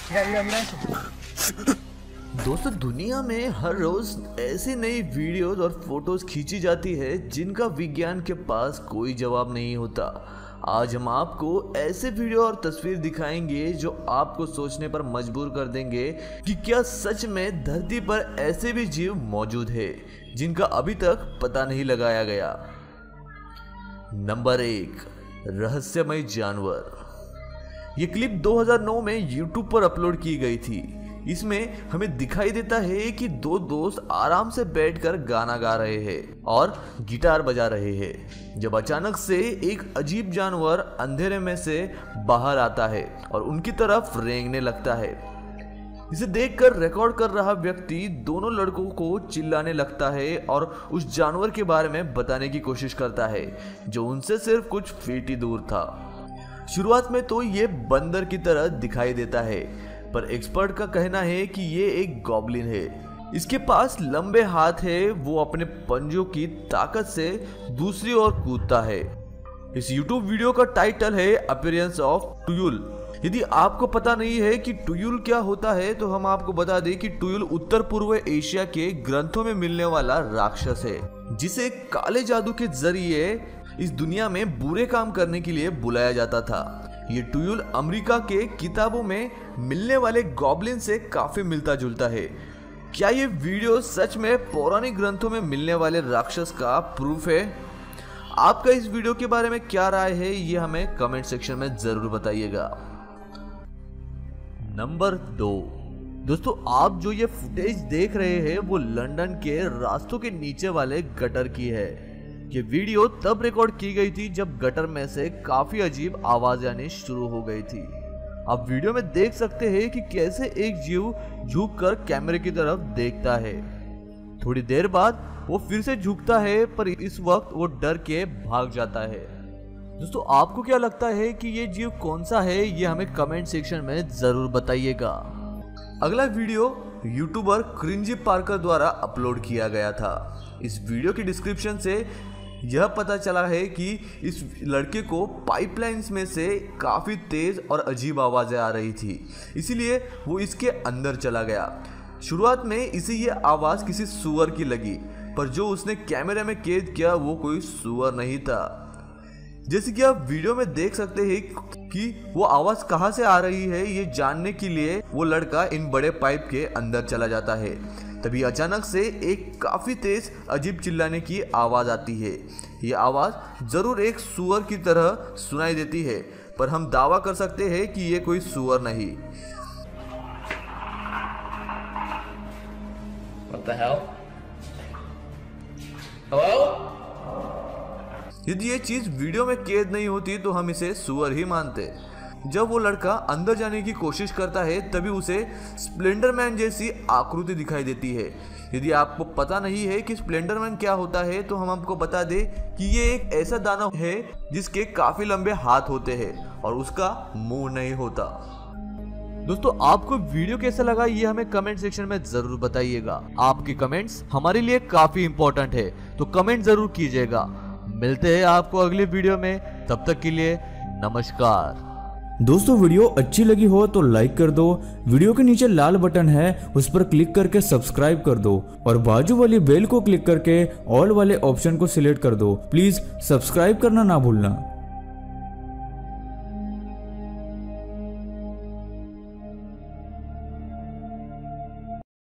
दोस्तों, दुनिया में हर रोज ऐसी नई वीडियोस और फोटोज खींची जाती है जिनका विज्ञान के पास कोई जवाब नहीं होता। आज हम आपको ऐसे वीडियो और तस्वीर दिखाएंगे जो आपको सोचने पर मजबूर कर देंगे कि क्या सच में धरती पर ऐसे भी जीव मौजूद है जिनका अभी तक पता नहीं लगाया गया। नंबर 1, रहस्यमय जानवर। ये क्लिप 2009 में YouTube पर अपलोड की गई थी। इसमें हमें दिखाई देता है कि दो दोस्त आराम से बैठकर गाना गा रहे हैं और गिटार बजा रहे हैं, जब अचानक से एक अजीब जानवर अंधेरे में से बाहर आता है और उनकी तरफ रेंगने लगता है। इसे देखकर रिकॉर्ड कर रहा व्यक्ति दोनों लड़कों को चिल्लाने लगता है और उस जानवर के बारे में बताने की कोशिश करता है जो उनसे सिर्फ कुछ फीट ही दूर था। शुरुआत में तो ये बंदर की तरह दिखाई देता है, पर एक्सपर्ट का कहना है कि ये एक गॉब्लिन है। इसके पास लंबे हाथ है, वो अपने पंजों की ताकत से दूसरी ओर कूदता है। इस YouTube वीडियो का टाइटल है अपीयरेंस ऑफ टुयुल। यदि आपको पता नहीं है कि टुयुल क्या होता है तो हम आपको बता दें कि टुयुल उत्तर पूर्व एशिया के ग्रंथों में मिलने वाला राक्षस है, जिसे काले जादू के जरिए इस दुनिया में बुरे काम करने के लिए बुलाया जाता था। ये टुयुल अमेरिका के किताबों में मिलने वाले गॉब्लिन से काफी मिलता जुलता है। क्या ये वीडियो सच में पौराणिक ग्रंथों में मिलने वाले राक्षस का प्रूफ है? आपका इस वीडियो के बारे में क्या राय है, ये हमें कमेंट सेक्शन में जरूर बताइएगा। नंबर 2, दोस्तों, आप जो ये फुटेज देख रहे हैं वो लंदन के रास्तों के नीचे वाले गटर की है। ये वीडियो तब रिकॉर्ड की गई थी जब गटर में से काफी अजीब आवाज आनी शुरू हो गई थी। आप वीडियो में देख सकते हैं कि कैसे एक जीव झुककर कैमरे की तरफ देखता है। थोड़ी देर बाद वो फिर से झुकता है, पर इस वक्त वो डर के भाग जाता है। दोस्तों, आपको क्या लगता है कि ये जीव कौन सा है? ये हमें कमेंट सेक्शन में जरूर बताइएगा। अगला वीडियो यूट्यूबर क्रिंजी पार्कर द्वारा अपलोड किया गया था। इस वीडियो की डिस्क्रिप्शन से यह पता चला है कि इस लड़के को पाइपलाइंस में से काफ़ी तेज़ और अजीब आवाज़ें आ रही थी, इसीलिए वो इसके अंदर चला गया। शुरुआत में इसे ये आवाज़ किसी सुअर की लगी, पर जो उसने कैमरे में कैद किया वो कोई सुअर नहीं था। जैसे कि आप वीडियो में देख सकते हैं कि वो आवाज़ कहाँ से आ रही है, ये जानने के लिए वो लड़का इन बड़े पाइप के अंदर चला जाता है। तभी अचानक से एक काफी तेज अजीब चिल्लाने की आवाज आती है। ये आवाज जरूर एक सुअर की तरह सुनाई देती है, पर हम दावा कर सकते हैं कि ये कोई सुअर नहीं। What the hell? Hello? यदि ये चीज वीडियो में कैद नहीं होती तो हम इसे सुअर ही मानते। जब वो लड़का अंदर जाने की कोशिश करता है तभी उसे स्प्लेंडरमैन जैसी आकृति दिखाई देती है। यदि आपको पता नहीं है कि स्प्लेंडरमैन क्या होता है तो हम आपको बता दें कि ये एक ऐसा दानव है जिसके काफी लंबे हाथ होते हैं और उसका मुंह नहीं होता। दोस्तों, आपको वीडियो कैसा लगा ये हमें कमेंट सेक्शन में जरूर बताइएगा। आपके कमेंट्स हमारे लिए काफी इंपॉर्टेंट है, तो कमेंट जरूर कीजिएगा। मिलते हैं आपको अगले वीडियो में, तब तक के लिए नमस्कार। दोस्तों, वीडियो अच्छी लगी हो तो लाइक कर दो। वीडियो के नीचे लाल बटन है, उस पर क्लिक करके सब्सक्राइब कर दो और बाजू वाली बेल को क्लिक करके ऑल वाले ऑप्शन को सिलेक्ट कर दो। प्लीज सब्सक्राइब करना ना भूलना।